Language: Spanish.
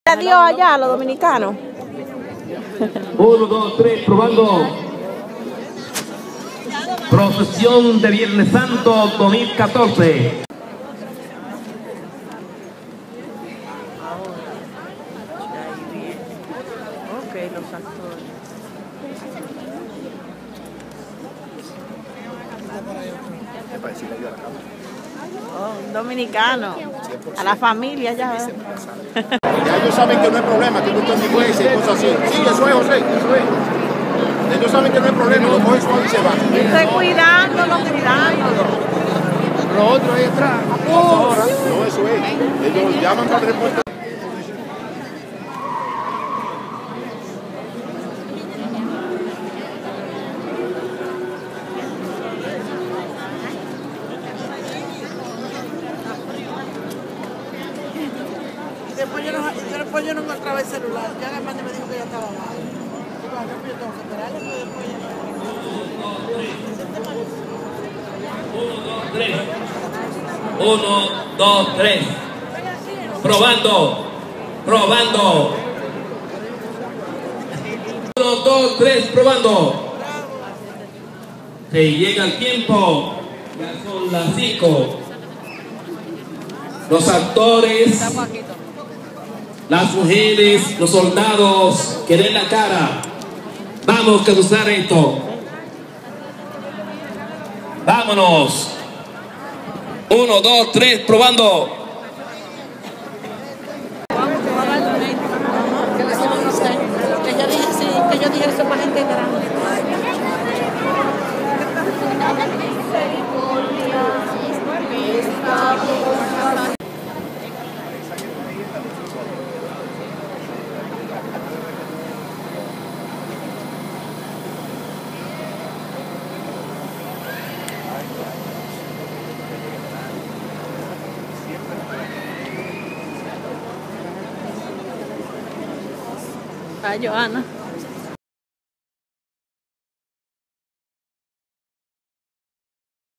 Adiós allá a los dominicanos. 1, 2, 3, probando. Procesión de Viernes Santo 2014. Ok, los actores. Oh, un dominicano. A la familia ya. Ya ellos saben que no hay problema, que no están en iglesia y cosas así. Sí, eso es, José, eso es. Ellos saben que no hay problema, lo cogen suave y se van. Estoy cuidándolo. Lo otro ahí atrás. No, eso es. Ellos llaman para el reporte. Después yo no encontraba el celular. Ya la madre me dijo que ya estaba mal. Yo tengo que esperarle, pero después ya no. 1, 2, 3. Probando. 1, 2, 3, probando. Se llega el tiempo. Ya son las 5. Los actores, las mujeres, los soldados que den la cara. Vamos a causar esto. Vámonos. 1, 2, 3, probando. Que yo dije eso para gente grande. A Joana.